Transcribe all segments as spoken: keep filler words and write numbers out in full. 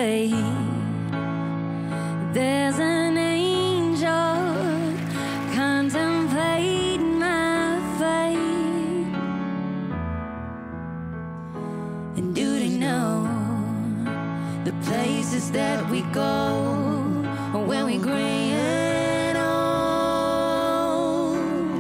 way. There's an angel contemplating my fate. And do they know the places that we go when we gray and old?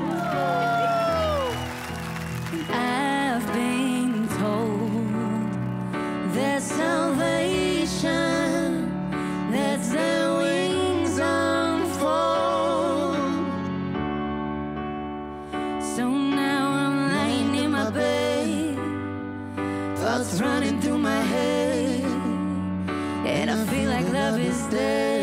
I've been told there's salvation, that's their wings unfold. So now I'm lying in my bed, thoughts running through my head, and I feel like love is dead.